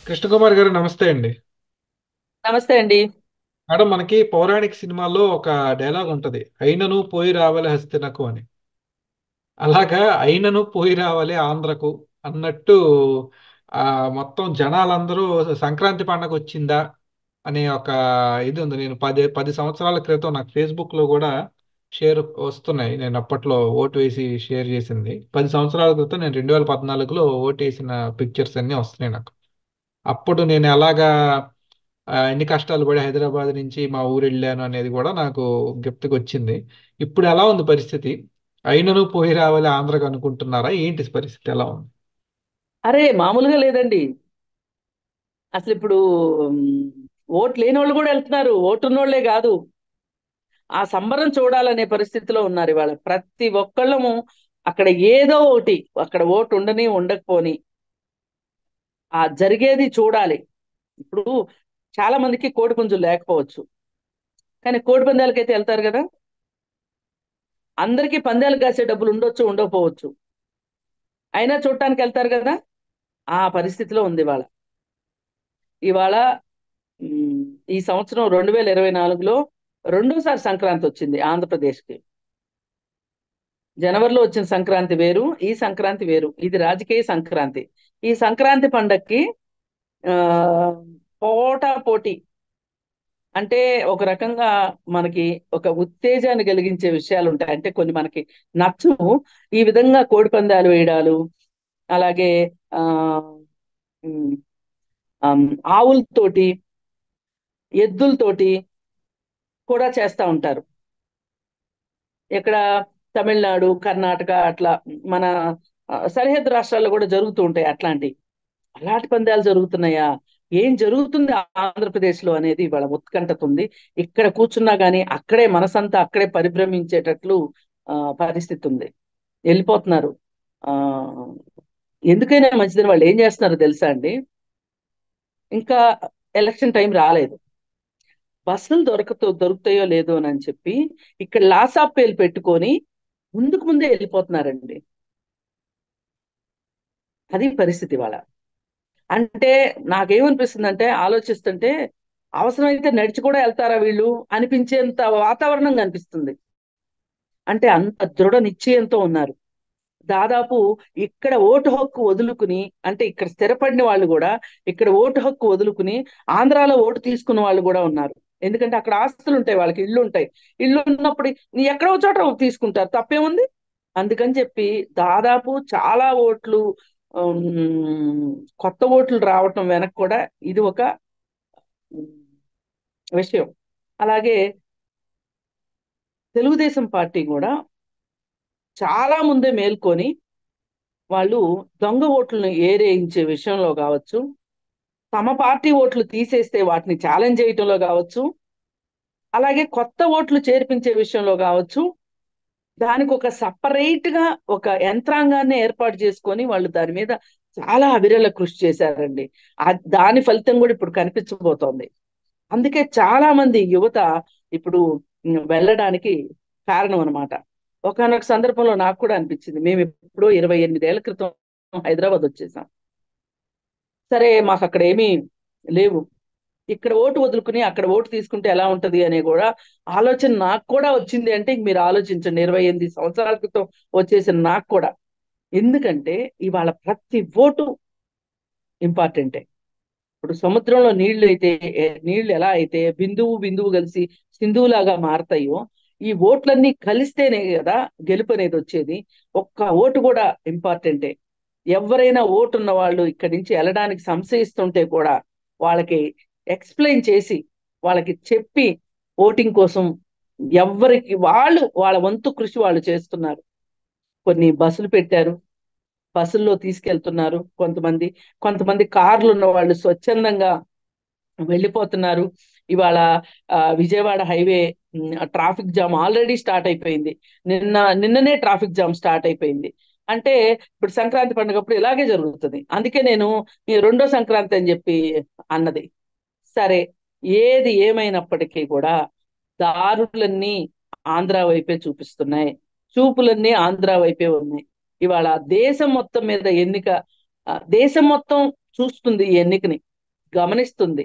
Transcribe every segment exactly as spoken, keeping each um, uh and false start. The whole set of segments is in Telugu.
కృష్ణకుమార్ గారు నమస్తే అండి. నమస్తే అండి. మేడం, మనకి పౌరాణిక సినిమాల్లో ఒక డైలాగ్ ఉంటది, అయినను పోయి రావాలి హస్తినకు అని. అలాగా అయినను పోయి రావాలి ఆంధ్రకు అన్నట్టు ఆ మొత్తం జనాలందరూ సంక్రాంతి పండగ వచ్చిందా అనే ఒక ఇది ఉంది. నేను పది పది సంవత్సరాల క్రితం నాకు ఫేస్బుక్ లో కూడా షేర్ వస్తున్నాయి. నేను అప్పట్లో ఓటు వేసి షేర్ చేసింది పది సంవత్సరాల క్రితం. నేను రెండు వేల పద్నాలుగులో ఓటు వేసిన పిక్చర్స్ అన్ని వస్తున్నాయి నాకు. అప్పుడు నేను ఎలాగా ఆ, ఎన్ని కష్టాలు పడి హైదరాబాద్ నుంచి మా ఊరు వెళ్ళాను అనేది కూడా నాకు జ్ఞప్తికి వచ్చింది. ఇప్పుడు ఎలా ఉంది పరిస్థితి? అయినను పోయి రావాలి ఆంధ్రాకి అనుకుంటున్నారా? ఏంటి పరిస్థితి ఎలా ఉంది? అరే మామూలుగా లేదండి. అసలు ఇప్పుడు ఉమ్, ఓట్ లేని వాళ్ళు కూడా వెళ్తున్నారు, ఓటున్నోళ్లే కాదు. ఆ సంబరం చూడాలనే పరిస్థితిలో ఉన్నారు ఇవాళ ప్రతి ఒక్కళ్ళము. అక్కడ ఏదో ఒకటి, అక్కడ ఓటు ఉండని ఉండకపోని ఆ జరిగేది చూడాలి. ఇప్పుడు చాలా మందికి కోడి పుంజులు లేకపోవచ్చు, కానీ కోడి పందాలకైతే వెళ్తారు కదా. అందరికీ పందాలు కాసే డబ్బులు ఉండొచ్చు, ఉండకపోవచ్చు, అయినా చూడటానికి వెళ్తారు కదా. ఆ పరిస్థితిలో ఉంది ఇవాళ. ఇవాళ ఉమ్, ఈ సంవత్సరం రెండు వేల ఇరవై నాలుగులో రెండోసారి సంక్రాంతి వచ్చింది ఆంధ్రప్రదేశ్కి. జనవరిలో వచ్చిన సంక్రాంతి వేరు, ఈ సంక్రాంతి వేరు. ఇది రాజకీయ సంక్రాంతి. ఈ సంక్రాంతి పండక్కి ఆ పోటా పోటీ అంటే ఒక రకంగా మనకి ఒక ఉత్తేజాన్ని కలిగించే విషయాలు ఉంటాయి. అంటే కొన్ని మనకి నచ్చవు. ఈ విధంగా కోడి పందాలు వేయడాలు, అలాగే ఆ ఉమ్, ఆమ్, ఆవులతోటి, ఎద్దులతోటి కూడా చేస్తూ ఉంటారు. ఇక్కడ తమిళనాడు, కర్ణాటక అట్లా మన ఆ, సరిహద్దు రాష్ట్రాల్లో కూడా జరుగుతూ ఉంటాయి అట్లాంటి. అలాంటి పందాలు జరుగుతున్నాయా? ఏం జరుగుతుంది ఆంధ్రప్రదేశ్ లో అనేది ఇవాళ ఉత్కంఠత ఉంది. ఇక్కడ కూర్చున్నా గానీ అక్కడే మనసంతా అక్కడే పరిభ్రమించేటట్లు ఆ పరిస్థితి ఉంది. వెళ్ళిపోతున్నారు. ఆ ఎందుకైనా మంచిదని వాళ్ళు ఏం చేస్తున్నారో తెలుసా అండి? ఇంకా ఎలక్షన్ టైం రాలేదు. బస్సులు దొరకతో దొరుకుతాయో లేదో అని చెప్పి ఇక్కడ లాసాపేలు పెట్టుకొని ముందుకు ముందే వెళ్ళిపోతున్నారండి. అది పరిస్థితి వాళ్ళ. అంటే నాకేమనిపిస్తుంది అంటే, ఆలోచిస్తుంటే అవసరమైతే నడిచి కూడా వెళ్తారా వీళ్ళు అనిపించేంత వాతావరణం కనిపిస్తుంది. అంటే అంత దృఢ నిశ్చయంతో ఉన్నారు. దాదాపు ఇక్కడ ఓటు హక్కు వదులుకుని, అంటే ఇక్కడ స్థిరపడిన వాళ్ళు కూడా ఇక్కడ ఓటు హక్కు వదులుకుని ఆంధ్రాలో ఓటు తీసుకున్న వాళ్ళు కూడా ఉన్నారు. ఎందుకంటే అక్కడ ఆస్తులు ఉంటాయి, వాళ్ళకి ఇళ్ళు ఉంటాయి. ఇళ్ళు ఉన్నప్పుడు నీ ఎక్కడో చోట తీసుకుంటారు, తప్పేముంది. అందుకని చెప్పి దాదాపు చాలా ఓట్లు, ఉమ్, కొత్త ఓట్లు రావటం వెనక కూడా ఇది ఒక ఉమ్, విషయం. అలాగే తెలుగుదేశం పార్టీ కూడా చాలా ముందే మేల్కొని వాళ్ళు దొంగ ఓట్లను ఏరేయించే విషయంలో కావచ్చు, తమ పార్టీ ఓట్లు తీసేస్తే వాటిని ఛాలెంజ్ చేయటంలో కావచ్చు, అలాగే కొత్త ఓట్లు చేర్పించే విషయంలో కావచ్చు, దానికి ఒక సపరేట్ గా ఒక యంత్రాంగాన్ని ఏర్పాటు చేసుకొని వాళ్ళు దాని మీద చాలా అవిరళ కృషి చేశారండి. ఆ దాని ఫలితం కూడా ఇప్పుడు కనిపించబోతోంది. అందుకే చాలా మంది యువత ఇప్పుడు ఉమ్, వెళ్ళడానికి కారణం అనమాట. ఒకానొక సందర్భంలో నాకు కూడా అనిపించింది, మేము ఎప్పుడో ఇరవై ఎనిమిదేళ్ల క్రితం హైదరాబాద్ వచ్చేసాం. సరే మాకు అక్కడ ఏమీ లేవు. ఇక్కడ ఓటు వదులుకుని అక్కడ ఓటు తీసుకుంటే ఎలా ఉంటది అనే కూడా ఆలోచన నాకు కూడా వచ్చింది. అంటే ఇంక మీరు ఆలోచించండి, ఇరవై ఎనిమిది సంవత్సరాల క్రితం వచ్చేసిన నాకు కూడా. ఎందుకంటే ఇవాళ ప్రతి ఓటు ఇంపార్టెంటే. ఇప్పుడు సముద్రంలో నీళ్లు అయితే, ఏ- నీళ్లు ఎలా అయితే బిందువు బిందువు కలిసి సింధువులాగా మారతాయో, ఈ ఓట్లన్నీ కలిస్తేనే కదా గెలుపు అనేది వచ్చేది. ఒక్క ఓటు కూడా ఇంపార్టెంటే. ఎవరైనా ఓటు ఉన్న వాళ్ళు ఇక్కడి నుంచి వెళ్ళడానికి సంశయిస్తుంటే కూడా వాళ్ళకి ఎక్స్ప్లెయిన్ చేసి, వాళ్ళకి చెప్పి ఓటింగ్ కోసం ఎవరికి వాళ్ళు వాళ్ళ వంతు కృషి వాళ్ళు చేస్తున్నారు. కొన్ని బస్సులు పెట్టారు, బస్సుల్లో తీసుకెళ్తున్నారు. కొంతమంది కొంతమంది కార్లు ఉన్న వాళ్ళు స్వచ్ఛందంగా వెళ్ళిపోతున్నారు. ఇవాళ ఆ, Vijayawada highway traffic jam already start అయిపోయింది. నిన్న నిన్ననే ట్రాఫిక్ జామ్ స్టార్ట్ అయిపోయింది. అంటే ఇప్పుడు సంక్రాంతి పండుగప్పుడు ఇలాగే జరుగుతుంది. అందుకే నేను ఈ రెండో సంక్రాంతి అని చెప్పి అన్నది. సరే, ఏది ఏమైనప్పటికీ కూడా దారులన్నీ ఆంధ్ర వైపే చూపిస్తున్నాయి. చూపులన్నీ ఆంధ్ర వైపే ఉన్నాయి. ఇవాళ దేశం మొత్తం మీద ఎన్నిక, ఆ, దేశం మొత్తం చూస్తుంది ఈ ఎన్నికని. గమనిస్తుంది.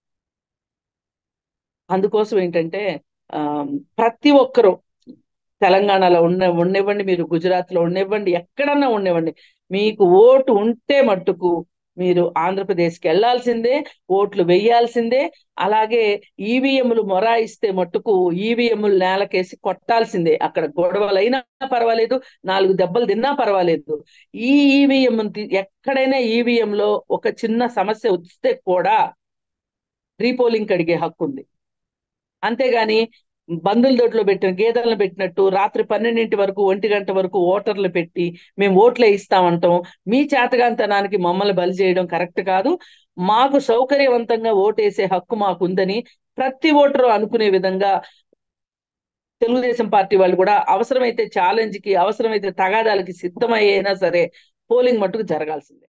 అందుకోసం ఏంటంటే ఆ ప్రతి ఒక్కరూ తెలంగాణలో ఉన్న ఉండనివ్వండి, మీరు గుజరాత్ లో ఉండనివ్వండి, ఎక్కడన్నా ఉండనివ్వండి, మీకు ఓటు ఉంటే మట్టుకు మీరు ఆంధ్రప్రదేశ్కి వెళ్లాల్సిందే, ఓట్లు వేయాల్సిందే. అలాగే ఈవీఎంలు మొరాయిస్తే మట్టుకు ఈవీఎంలు నేలకేసి కొట్టాల్సిందే. అక్కడ గొడవలైనా పర్వాలేదు, నాలుగు దెబ్బలు తిన్నా పర్వాలేదు. ఈ ఈవీఎం ఎక్కడైనా ఈవీఎం లో ఒక చిన్న సమస్య వస్తే కూడా రీపోలింగ్ అడిగే హక్కు ఉంది. అంతేగాని బంధుల దొడ్లో పెట్టిన గేదెలను పెట్టినట్టు రాత్రి పన్నెండింటి వరకు ఒంటి గంట వరకు ఓటర్లు పెట్టి మేము ఓట్లే ఇస్తామంటాం, మీ చేతగాంతనానికి మమ్మల్ని బలి చేయడం కరెక్ట్ కాదు. మాకు సౌకర్యవంతంగా ఓటేసే హక్కు మాకుందని ప్రతి ఓటరు అనుకునే విధంగా తెలుగుదేశం పార్టీ వాళ్ళు కూడా అవసరమైతే ఛాలెంజ్ కి, అవసరమైతే తగాదాలకి సిద్ధమయ్యేనా సరే పోలింగ్ మట్టుకు జరగాల్సిందే.